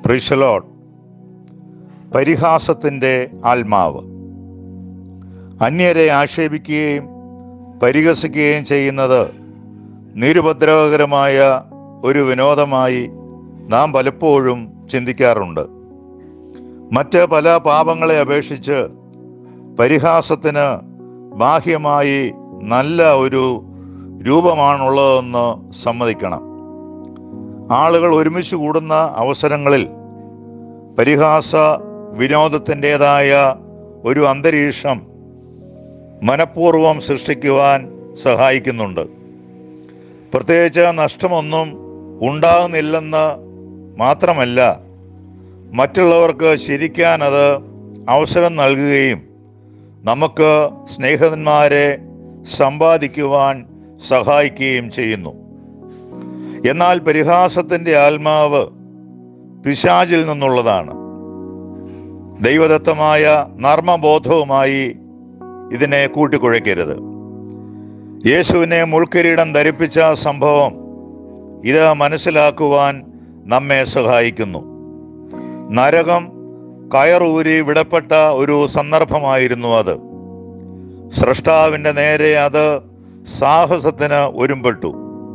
Praise the Lord. പരിഹാസത്തിൻ്റെ ആത്മാവ്. അന്യരെ ആക്ഷേപിക്കുകയും പരിഹസിക്കുകയും ചെയ്യുന്നത് നിരുപദ്രവകരമായ ഒരു വിനോദമായി നാം പലപ്പോഴും ചിന്തിക്കാറുണ്ട്. മറ്റ് പല പാപങ്ങളെ അപേക്ഷിച്ച് പരിഹാസത്തിന് ബാഹ്യമായി നല്ല ഒരു രൂപമാണുള്ളതെന്ന് സമ്മതിക്കണം. ആളുകൾ ഒരുമിച്ച് കൂടുന്ന അവസരങ്ങളിൽ പരിഹാസ വിനോദത്തിൻ്റെതായ ഒരു അന്തരീക്ഷം മനഃപൂർവ്വം സൃഷ്ടിക്കുവാൻ സഹായിക്കുന്നുണ്ട്. പ്രത്യേകിച്ച് നഷ്ടമൊന്നും ഉണ്ടാകുന്നില്ലെന്ന് മാത്രമല്ല, മറ്റുള്ളവർക്ക് ചിരിക്കാൻ അത് അവസരം നൽകുകയും നമുക്ക് സ്നേഹിതന്മാരെ സമ്പാദിക്കുവാൻ സഹായിക്കുകയും ചെയ്യുന്നു. എന്നാൽ പരിഹാസത്തിൻ്റെ ആത്മാവ് പിശാചിൽ നിന്നുള്ളതാണ്. ദൈവദത്തമായ നർമ്മബോധവുമായി ഇതിനെ കൂട്ടിക്കുഴയ്ക്കരുത്. യേശുവിനെ മുൾക്കിരീടം ധരിപ്പിച്ച സംഭവം ഇത് മനസ്സിലാക്കുവാൻ നമ്മെ സഹായിക്കുന്നു. നരകം കയറൂരി വിടപ്പെട്ട ഒരു സന്ദർഭമായിരുന്നു അത്. സ്രഷ്ടാവിൻ്റെ നേരെ അത് സാഹസത്തിന് ഒരുമ്പെട്ടു.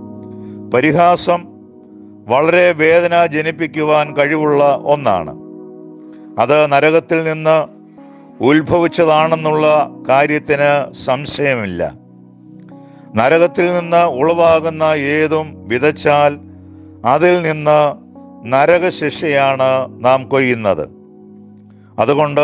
പരിഹാസം വളരെ വേദന ജനിപ്പിക്കുവാൻ കഴിവുള്ള ഒന്നാണ്. അത് നരകത്തിൽ നിന്ന് ഉത്ഭവിച്ചതാണെന്നുള്ള കാര്യത്തിന് സംശയമില്ല. നരകത്തിൽ നിന്ന് ഉളവാകുന്ന ഏതും വിതച്ചാൽ അതിൽ നിന്ന് നരകശിക്ഷയാണ് നാം കൊയ്യുന്നത്. അതുകൊണ്ട്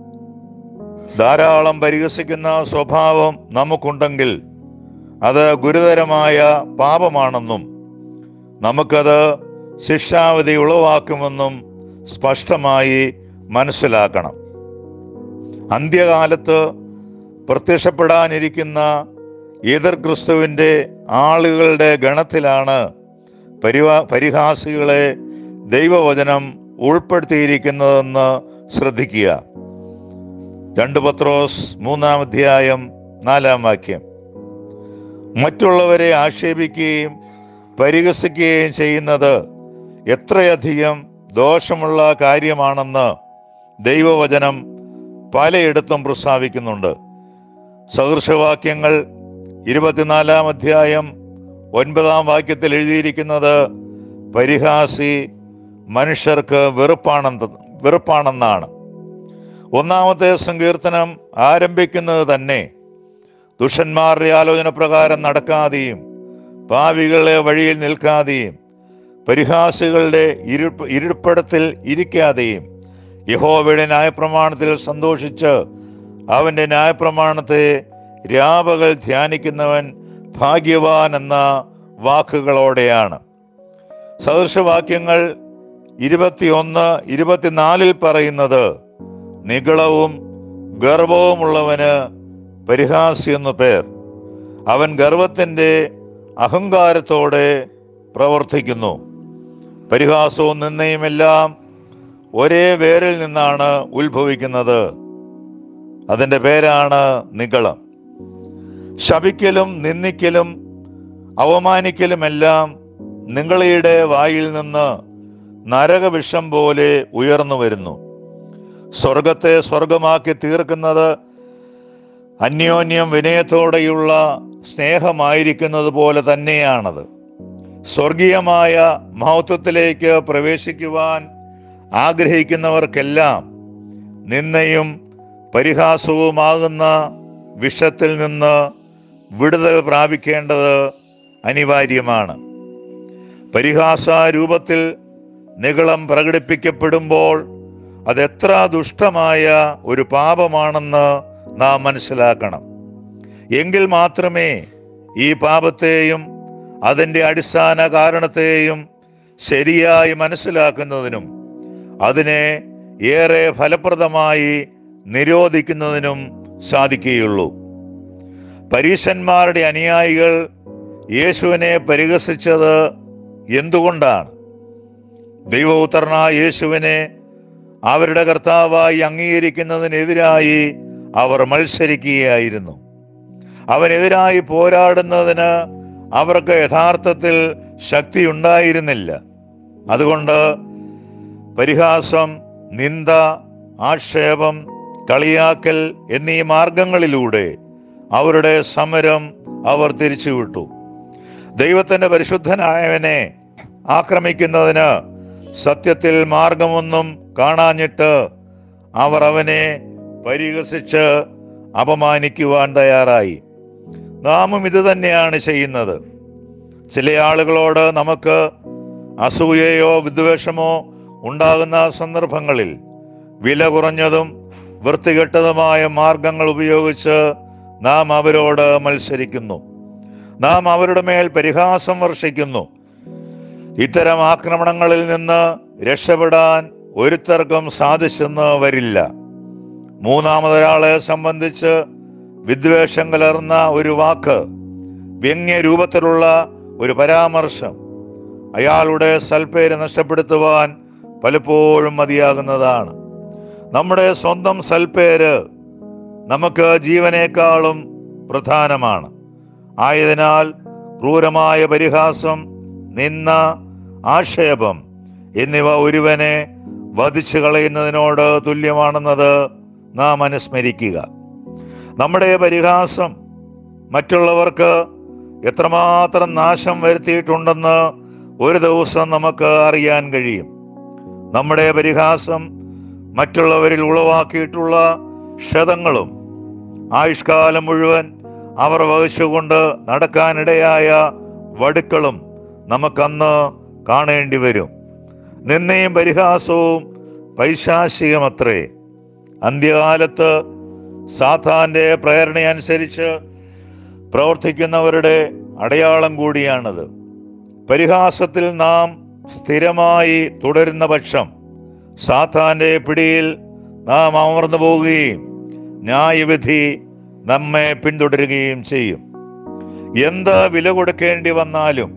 ധാരാളം പരിഹസിക്കുന്ന സ്വഭാവം നമുക്കുണ്ടെങ്കിൽ അത് ഗുരുതരമായ പാപമാണെന്നും നമുക്കത് ശിക്ഷാവിധി ഉളവാക്കുമെന്നും സ്പഷ്ടമായി മനസ്സിലാക്കണം. അന്ത്യകാലത്ത് പ്രത്യക്ഷപ്പെടാനിരിക്കുന്ന എതിർ ക്രിസ്തുവിൻ്റെ ആളുകളുടെ ഗണത്തിലാണ് പരിഹാസികളെ ദൈവവചനം ഉൾപ്പെടുത്തിയിരിക്കുന്നതെന്ന് ശ്രദ്ധിക്കുക. 2 പത്രോസ് 3:4 മറ്റുള്ളവരെ ആക്ഷേപിക്കുകയും പരിഹസിക്കുകയും ചെയ്യുന്നത് എത്രയധികം ദോഷമുള്ള കാര്യമാണെന്ന് ദൈവവചനം പലയിടത്തും പ്രസ്താവിക്കുന്നുണ്ട്. സദൃശവാക്യങ്ങൾ 24:9 എഴുതിയിരിക്കുന്നത് പരിഹാസി മനുഷ്യർക്ക് വെറുപ്പാണെന്നാണ്. 1-ാമത്തെ സങ്കീർത്തനം ആരംഭിക്കുന്നത് തന്നെ ദുഷ്ടന്മാരുടെ ആലോചന പ്രകാരം നടക്കാതെയും പാപികളുടെ വഴിയിൽ നിൽക്കാതെയും പരിഹാസികളുടെ ഇരിപ്പിടത്തിൽ ഇരിക്കാതെയും യഹോവയുടെ ന്യായപ്രമാണത്തിൽ സന്തോഷിച്ച് അവൻ്റെ ന്യായപ്രമാണത്തെ രാപകൽ ധ്യാനിക്കുന്നവൻ ഭാഗ്യവാൻ എന്ന വാക്കുകളോടെയാണ്. സദൃശവാക്യങ്ങൾ 21:24 പറയുന്നത് നിഗളവും ഗർവവുമുള്ളവന് പരിഹാസി എന്നു പേർ. അവൻ ഗർവത്തിൻ്റെ അഹങ്കാരത്തോടെ പ്രവർത്തിക്കുന്നു. പരിഹാസവും നിന്ദയുമെല്ലാം ഒരേ വേരിൽ നിന്നാണ് ഉത്ഭവിക്കുന്നത്. അതിൻ്റെ പേരാണ് നിഗളം. ശപിക്കലും നിന്ദിക്കലും അവമാനിക്കലുമെല്ലാം നിഗളിയുടെ വായിൽ നിന്ന് നരകവിഷം പോലെ ഉയർന്നു വരുന്നു. സ്വർഗത്തെ സ്വർഗമാക്കി തീർക്കുന്നത് അന്യോന്യം വിനയത്തോടെയുള്ള സ്നേഹമായിരിക്കുന്നത് പോലെ തന്നെയാണത്. സ്വർഗീയമായ മഹത്വത്തിലേക്ക് പ്രവേശിക്കുവാൻ ആഗ്രഹിക്കുന്നവർക്കെല്ലാം നിന്ദയും പരിഹാസവുമാകുന്ന വിഷത്തിൽ നിന്ന് വിടുതൽ പ്രാപിക്കേണ്ടത് അനിവാര്യമാണ്. പരിഹാസ രൂപത്തിൽ നിഗളം പ്രകടിപ്പിക്കപ്പെടുമ്പോൾ അതെത്ര ദുഷ്ടമായ ഒരു പാപമാണെന്ന് നാം മനസ്സിലാക്കണം. എങ്കിൽ മാത്രമേ ഈ പാപത്തെയും അതിൻ്റെ അടിസ്ഥാന കാരണത്തെയും ശരിയായി മനസ്സിലാക്കുന്നതിനും അതിനെ ഏറെ ഫലപ്രദമായി നിരോധിക്കുന്നതിനും സാധിക്കുകയുള്ളൂ. പരീശന്മാരുടെ അനുയായികൾ യേശുവിനെ പരിഹസിച്ചത് എന്തുകൊണ്ടാണ്? ദൈവപുത്രനായ യേശുവിനെ അവരുടെ കർത്താവായി അംഗീകരിക്കുന്നതിനെതിരായി അവർ മത്സരിക്കുകയായിരുന്നു. അവനെതിരായി പോരാടുന്നതിന് അവർക്ക് യഥാർത്ഥത്തിൽ ശക്തി ഉണ്ടായിരുന്നില്ല. അതുകൊണ്ട് പരിഹാസം, നിന്ദ, ആക്ഷേപം, കളിയാക്കൽ എന്നീ മാർഗങ്ങളിലൂടെ അവരുടെ സമരം അവർ തിരിച്ചുവിട്ടു. ദൈവത്തിൻ്റെ പരിശുദ്ധനായവനെ ആക്രമിക്കുന്നതിന് സത്യത്തിൽ മാർഗമൊന്നും കാണാഞ്ഞിട്ട് അവർ അവനെ പരിഹസിച്ച് അപമാനിക്കുവാൻ തയ്യാറായി. നാമും ഇത് തന്നെയാണ് ചെയ്യുന്നത്. ചില ആളുകളോട് നമുക്ക് അസൂയയോ വിദ്വേഷമോ ഉണ്ടാകുന്ന സന്ദർഭങ്ങളിൽ വില കുറഞ്ഞതും വൃത്തികെട്ടതുമായ മാർഗങ്ങൾ ഉപയോഗിച്ച് നാം അവരോട് മത്സരിക്കുന്നു. നാം അവരുടെ മേൽ പരിഹാസം വർഷിക്കുന്നു. ഇത്തരം ആക്രമണങ്ങളിൽ നിന്ന് രക്ഷപ്പെടാൻ ഒരുത്തർക്കും സാധിച്ചെന്ന് വരില്ല. മൂന്നാമതൊരാളെ സംബന്ധിച്ച് വിദ്വേഷം കലർന്ന ഒരു വാക്ക്, വ്യംഗ്യ രൂപത്തിലുള്ള ഒരു പരാമർശം അയാളുടെ സൽപ്പേര് നഷ്ടപ്പെടുത്തുവാൻ പലപ്പോഴും മതിയാകുന്നതാണ്. നമ്മുടെ സ്വന്തം സൽപ്പേര് നമുക്ക് ജീവനേക്കാളും പ്രധാനമാണ്. ആയതിനാൽ ക്രൂരമായ പരിഹാസം, നിന്ദ, ആക്ഷേപം എന്നിവ ഒരുവനെ വധിച്ചു കളയുന്നതിനോട് തുല്യമാണെന്നത് നാം അനുസ്മരിക്കുക. നമ്മുടെ പരിഹാസം മറ്റുള്ളവർക്ക് എത്രമാത്രം നാശം വരുത്തിയിട്ടുണ്ടെന്ന് ഒരു ദിവസം നമുക്ക് അറിയാൻ കഴിയും. നമ്മുടെ പരിഹാസം മറ്റുള്ളവരിൽ ഉളവാക്കിയിട്ടുള്ള ക്ഷതങ്ങളും ആയുഷ്കാലം മുഴുവൻ അവർ വഹിച്ചുകൊണ്ട് നടക്കാനിടയായ വടുക്കളും നമുക്കന്ന് കാണേണ്ടി വരും. നിന്ദയും പരിഹാസവും പൈശാചികമത്രേ. അന്ത്യകാലത്ത് സാത്താന്റെ പ്രേരണയനുസരിച്ച് പ്രവർത്തിക്കുന്നവരുടെ അടയാളം കൂടിയാണത്. പരിഹാസത്തിൽ നാം സ്ഥിരമായി തുടരുന്ന പക്ഷം സാത്താന്റെ പിടിയിൽ നാം അമർന്നു പോവുകയും ന്യായവിധി നമ്മെ പിന്തുടരുകയും ചെയ്യും. എന്ത് വില കൊടുക്കേണ്ടി വന്നാലും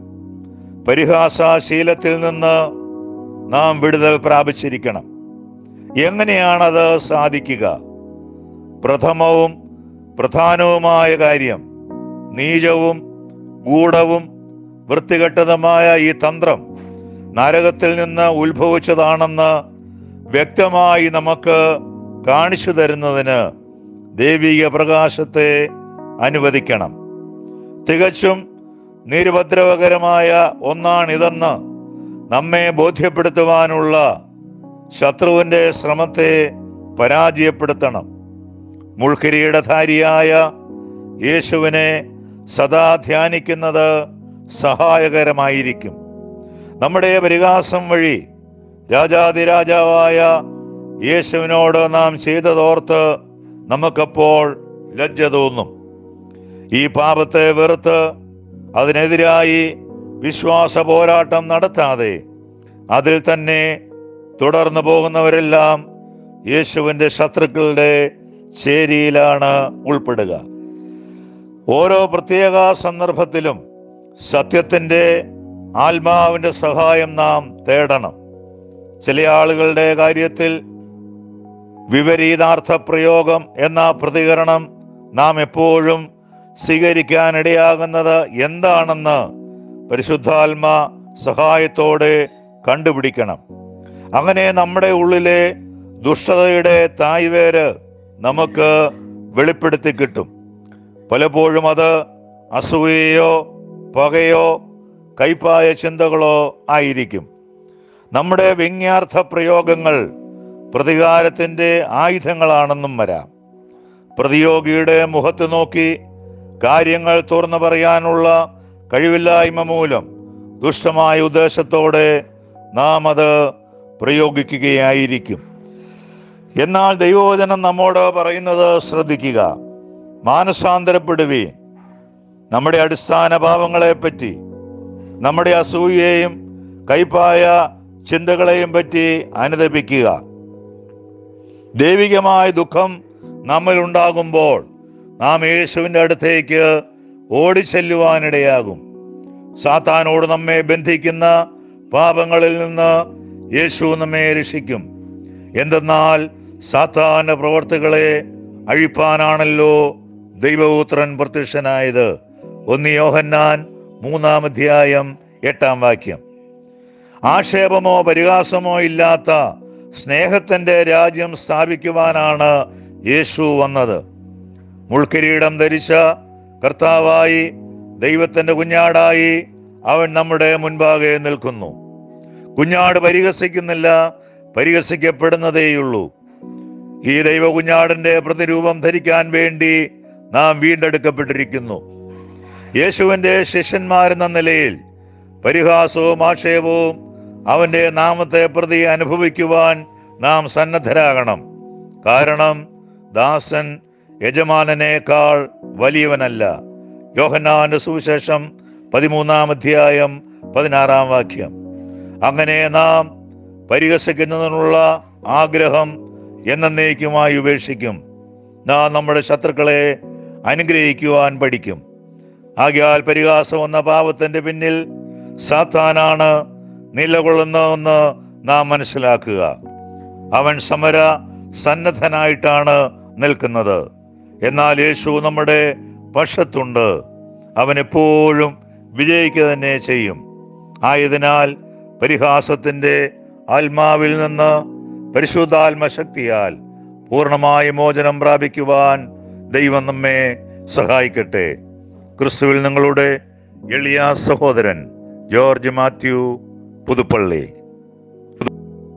പരിഹാസശീലത്തിൽ നിന്ന് നാം വിടുതൽ പ്രാപിച്ചിരിക്കണം. എങ്ങനെയാണത് സാധിക്കുക? പ്രഥമവും പ്രധാനവുമായ കാര്യം, നീചവും ഗൂഢവും വൃത്തികെട്ടതുമായ ഈ തന്ത്രം നരകത്തിൽ നിന്ന് ഉത്ഭവിച്ചതാണെന്ന് വ്യക്തമായി നമുക്ക് കാണിച്ചു തരുന്നതിന് ദൈവിക പ്രകാശത്തെ അനുവദിക്കണം. തികച്ചും നിരുപദ്രവകരമായ ഒന്നാണിതെന്ന് നമ്മെ ബോധ്യപ്പെടുത്തുവാനുള്ള ശത്രുവിൻ്റെ ശ്രമത്തെ പരാജയപ്പെടുത്തണം. മുൾക്കിരീടധാരിയായ യേശുവിനെ സദാ ധ്യാനിക്കുന്നത് സഹായകരമായിരിക്കും. നമ്മുടെ പരിഹാസം വഴി രാജാതിരാജാവായ യേശുവിനോട് നാം ചെയ്തതോർത്ത് നമുക്കപ്പോൾ ലജ്ജ തോന്നും. ഈ പാപത്തെ വെറുത്ത് അതിനെതിരായി വിശ്വാസ പോരാട്ടം നടത്താതെ അതിൽ തന്നെ തുടർന്നു പോകുന്നവരെല്ലാം യേശുവിൻ്റെ ശത്രുക്കളുടെ ചേരിയിലാണ് ഉൾപ്പെടുക. ഓരോ പ്രത്യേക സന്ദർഭത്തിലും സത്യത്തിൻ്റെ ആത്മാവിൻ്റെ സഹായം നാം തേടണം. ചില ആളുകളുടെ കാര്യത്തിൽ വിപരീതാർത്ഥ പ്രയോഗം എന്ന പ്രതികരണം നാം എപ്പോഴും സ്വീകരിക്കാനിടയാകുന്നത് എന്താണെന്ന് പരിശുദ്ധാത്മാ സഹായത്തോടെ കണ്ടുപിടിക്കണം. അങ്ങനെ നമ്മുടെ ഉള്ളിലെ ദുഷ്ടതയുടെ തായ്വേര് നമുക്ക് വെളിപ്പെടുത്തി കിട്ടും. പലപ്പോഴും അത് അസൂയയോ പകയോ കൈപ്പായ ചിന്തകളോ ആയിരിക്കും. നമ്മുടെ വ്യംഗ്യാർത്ഥ പ്രയോഗങ്ങൾ പ്രതികാരത്തിൻ്റെ ആയുധങ്ങളാണെന്നും വരാം. പ്രതിയോഗിയുടെ മുഖത്ത് നോക്കി കാര്യങ്ങൾ തുറന്നു പറയാനുള്ള കഴിവില്ലായ്മ മൂലം ദുഷ്ടമായ ഉദ്ദേശത്തോടെ നാം അത് പ്രയോഗിക്കുകയായിരിക്കും. എന്നാൽ ദൈവവചനം നമ്മോട് പറയുന്നത് ശ്രദ്ധിക്കുക. മാനസാന്തരപ്പെടുവീൻ. നമ്മുടെ അടിസ്ഥാന പാപങ്ങളെപ്പറ്റി, നമ്മുടെ അസൂയയെയും കൈപ്പായ ചിന്തകളെയും പറ്റി അനുതപിക്കുക. ദൈവികമായ ദുഃഖം നമ്മിലുണ്ടാകുമ്പോൾ നാം യേശുവിൻ്റെ അടുത്തേക്ക് ഓടിച്ചെല്ലുവാനിടയാകും. സാത്താനോട് നമ്മെ ബന്ധിക്കുന്ന പാപങ്ങളിൽ നിന്ന് യേശു നമ്മെ രക്ഷിക്കും. എന്തെന്നാൽ സാത്താന്റെ പ്രവർത്തികളെ അഴിപ്പാനാണല്ലോ ദൈവപുത്രൻ പ്രത്യക്ഷനായത്. 1 യോഹന്നാൻ 3-ാം അധ്യായം 8-ാം വാക്യം. ആക്ഷേപമോ പരിഹാസമോ ഇല്ലാത്ത സ്നേഹത്തിൻ്റെ രാജ്യം സ്ഥാപിക്കുവാനാണ് യേശു വന്നത്. മുൾക്കിരീടം ധരിച്ച കർത്താവായി, ദൈവത്തിൻ്റെ കുഞ്ഞാടായി അവൻ നമ്മുടെ മുൻപാകെ നിൽക്കുന്നു. കുഞ്ഞാട് പരിഹസിക്കുന്നില്ല, പരിഹസിക്കപ്പെടുന്നതേയുള്ളൂ. ഈ ദൈവ കുഞ്ഞാടിൻ്റെ പ്രതിരൂപം ധരിക്കാൻ വേണ്ടി നാം വീണ്ടെടുക്കപ്പെട്ടിരിക്കുന്നു. യേശുവിൻ്റെ ശിഷ്യന്മാരെന്ന നിലയിൽ പരിഹാസവും ആക്ഷേപവും അവൻ്റെ നാമത്തെ പ്രതി അനുഭവിക്കുവാൻ നാം സന്നദ്ധരാകണം. കാരണം ദാസൻ യജമാനനേക്കാൾ വലിയവനല്ല. യോഹന്നാന്റെ സുവിശേഷം 13-ാം അധ്യായം 16-ാം വാക്യം. അങ്ങനെ നാം പരിഹസിക്കുന്നതിനുള്ള ആഗ്രഹം എന്നേക്കുമായി ഉപേക്ഷിക്കും. നാം നമ്മുടെ ശത്രുക്കളെ അനുഗ്രഹിക്കുവാൻ പഠിക്കും. ആകയാൽ പരിഹാസം എന്ന പാപത്തിൻ്റെ പിന്നിൽ സാത്താനാണ് നിലകൊള്ളുന്നതെന്ന് നാം മനസ്സിലാക്കുക. അവൻ സമര സന്നദ്ധനായിട്ടാണ് നിൽക്കുന്നത്. എന്നാൽ യേശു നമ്മുടെ പക്ഷത്തുണ്ട്. അവൻ എപ്പോഴും വിജയിക്കുക തന്നെ ചെയ്യും. ആയതിനാൽ പരിഹാസത്തിൻ്റെ ആത്മാവിൽ നിന്ന് പരിശുദ്ധാത്മശക്തിയാൽ പൂർണ്ണമായ മോചനം പ്രാപിക്കുവാൻ ദൈവം നമ്മെ സഹായിക്കട്ടെ. ക്രിസ്തുവിൽ നിങ്ങളുടെ എളിയ സഹോദരൻ ജോർജ് മാത്യു, പുതുപ്പള്ളി.